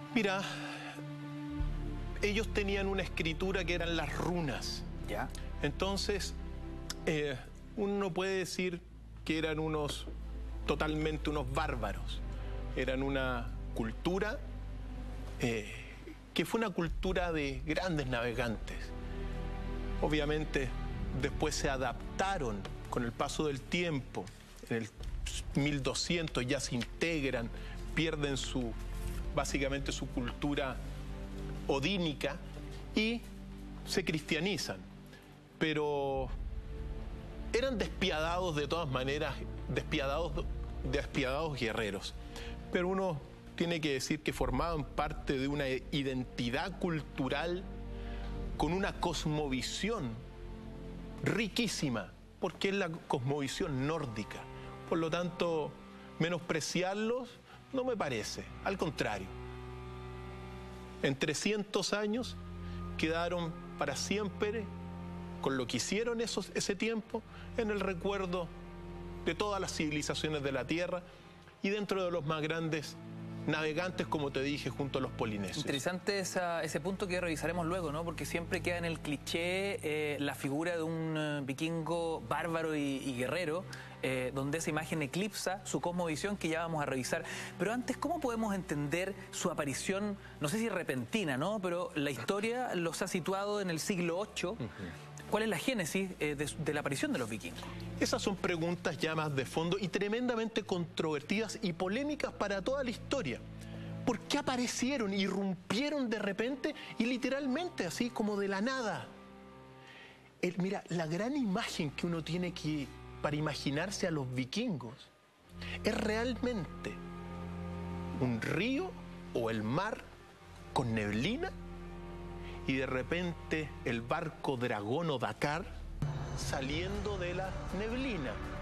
Mira, ellos tenían una escritura que eran las runas. ¿Ya? Entonces, uno puede decir que eran totalmente unos bárbaros. Eran una cultura que fue una cultura de grandes navegantes. Obviamente, después se adaptaron con el paso del tiempo. En el 1200 ya se integran, pierden básicamente su cultura odínica y se cristianizan. Pero eran despiadados de todas maneras, despiadados guerreros. Pero uno tiene que decir que formaban parte de una identidad cultural con una cosmovisión riquísima, porque es la cosmovisión nórdica. Por lo tanto, menospreciarlos no me parece, al contrario. En 300 años quedaron para siempre, con lo que hicieron ese tiempo, en el recuerdo de todas las civilizaciones de la Tierra y dentro de los más grandes navegantes, como te dije, junto a los polinesios. Interesante ese punto que revisaremos luego, ¿no? Porque siempre queda en el cliché la figura de un vikingo bárbaro y guerrero, donde esa imagen eclipsa su cosmovisión, que ya vamos a revisar. Pero antes, ¿cómo podemos entender su aparición, no sé si repentina, ¿no? Pero la historia los ha situado en el siglo VIII. ¿Cuál es la génesis de la aparición de los vikingos? Esas son preguntas ya más de fondo y tremendamente controvertidas y polémicas para toda la historia. ¿Por qué aparecieron, irrumpieron de repente y literalmente así como de la nada? Mira, la gran imagen que uno tiene para imaginarse a los vikingos es realmente un río o el mar con neblina y de repente el barco dragón o Dakar saliendo de la neblina.